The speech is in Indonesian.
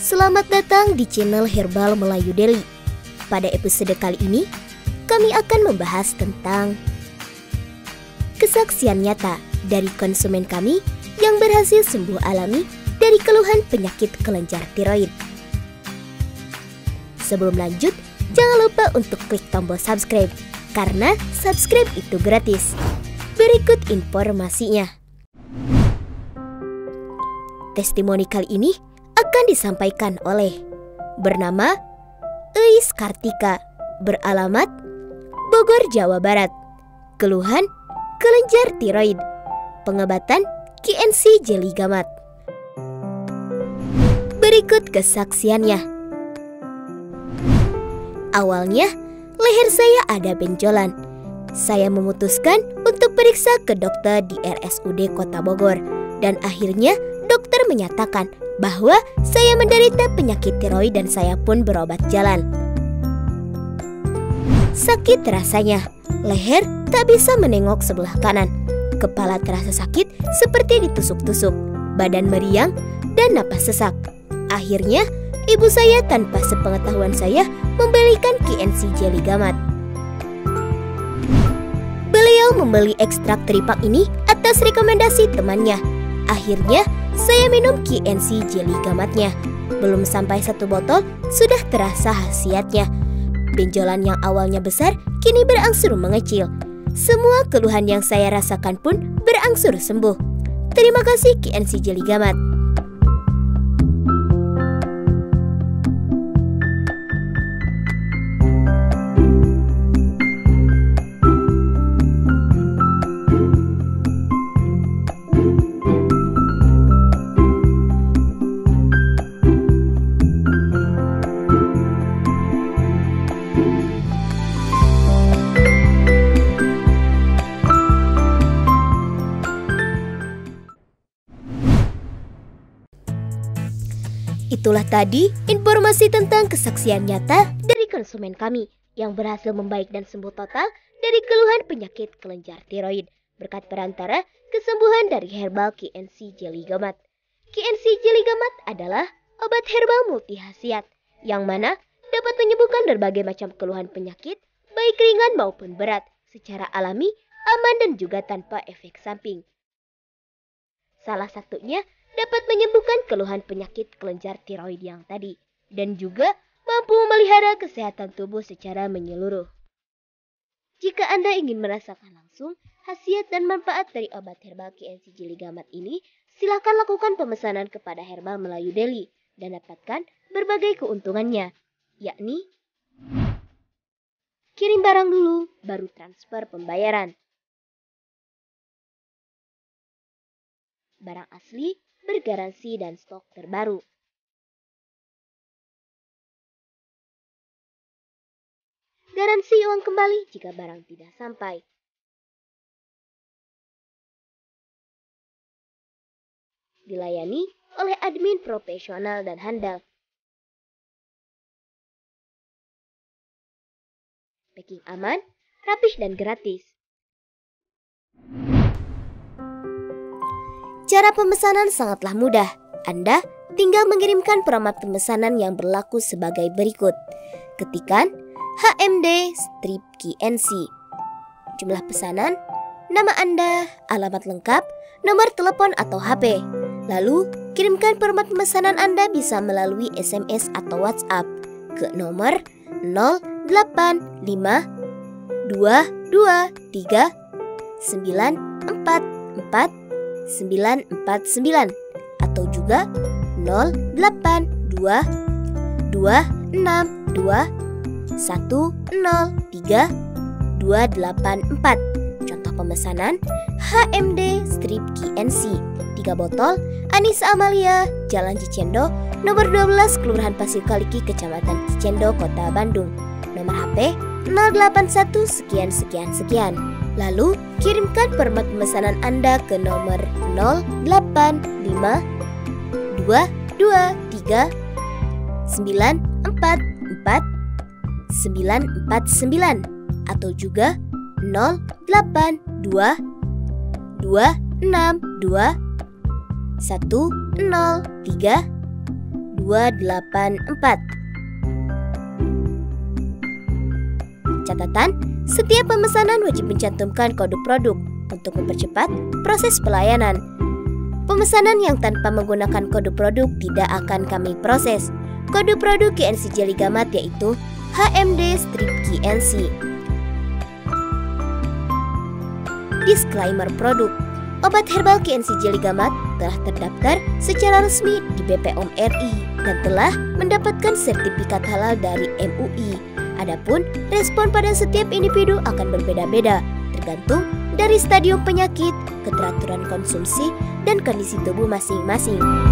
Selamat datang di channel Herbal Melayu Daily. Pada episode kali ini, kami akan membahas tentang kesaksian nyata dari konsumen kami yang berhasil sembuh alami dari keluhan penyakit kelenjar tiroid. Sebelum lanjut, jangan lupa untuk klik tombol subscribe, karena subscribe itu gratis. Berikut informasinya. Testimoni kali ini akan disampaikan oleh bernama Eis Kartika, beralamat Bogor, Jawa Barat. Keluhan kelenjar tiroid, pengobatan KNC Jelly Gamat. Berikut kesaksiannya. Awalnya, leher saya ada benjolan. Saya memutuskan untuk periksa ke dokter di RSUD Kota Bogor, dan akhirnya dokter menyatakan bahwa saya menderita penyakit tiroid dan saya pun berobat jalan. Sakit rasanya, leher tak bisa menengok sebelah kanan, kepala terasa sakit seperti ditusuk-tusuk, badan meriang, dan napas sesak. Akhirnya, ibu saya tanpa sepengetahuan saya membelikan KNC Jelly Gamat. Beliau membeli ekstrak teripak ini atas rekomendasi temannya. Akhirnya, saya minum KNC Jelly Gamatnya. Belum sampai 1 botol, sudah terasa khasiatnya. Benjolan yang awalnya besar, kini berangsur mengecil. Semua keluhan yang saya rasakan pun berangsur sembuh. Terima kasih KNC Jelly Gamat. Itulah tadi informasi tentang kesaksian nyata dari konsumen kami yang berhasil membaik dan sembuh total dari keluhan penyakit kelenjar tiroid berkat perantara kesembuhan dari herbal KNC Jelly Gamat. KNC Jelly Gamat adalah obat herbal multi khasiat yang mana dapat menyembuhkan berbagai macam keluhan penyakit baik ringan maupun berat secara alami, aman dan juga tanpa efek samping. Salah satunya dapat menyembuhkan keluhan penyakit kelenjar tiroid yang tadi, dan juga mampu memelihara kesehatan tubuh secara menyeluruh. Jika Anda ingin merasakan langsung khasiat dan manfaat dari obat herbal KNC Jelly Gamat ini, silakan lakukan pemesanan kepada Herbal Melayu Daily dan dapatkan berbagai keuntungannya, yakni kirim barang dulu, baru transfer pembayaran. Barang asli, bergaransi dan stok terbaru. Garansi uang kembali jika barang tidak sampai. Dilayani oleh admin profesional dan handal. Packing aman, rapih dan gratis. Cara pemesanan sangatlah mudah. Anda tinggal mengirimkan format pemesanan yang berlaku sebagai berikut. Ketikkan HMD strip KNC. Jumlah pesanan, nama Anda, alamat lengkap, nomor telepon atau HP. Lalu, kirimkan format pemesanan Anda bisa melalui SMS atau WhatsApp ke nomor 085 223 944 949 atau juga 082 262 103 284. Contoh pemesanan HMD strip KNC 3 botol Anissa Amalia, Jalan Cicendo, nomor 12, Kelurahan Pasir Kaliki, Kecamatan Cicendo, Kota Bandung. Nomor HP 081 sekian sekian sekian. Lalu, kirimkan format pemesanan Anda ke nomor 085 223 944 949 atau juga 082 262 103 284. Catatan, setiap pemesanan wajib mencantumkan kode produk untuk mempercepat proses pelayanan. Pemesanan yang tanpa menggunakan kode produk tidak akan kami proses. Kode produk KNC Jelly Gamat yaitu HMD-KNC. Disclaimer produk. Obat herbal KNC Jelly Gamat telah terdaftar secara resmi di BPOM RI dan telah mendapatkan sertifikat halal dari MUI. Adapun respon pada setiap individu akan berbeda-beda, tergantung dari stadium penyakit, keteraturan konsumsi, dan kondisi tubuh masing-masing.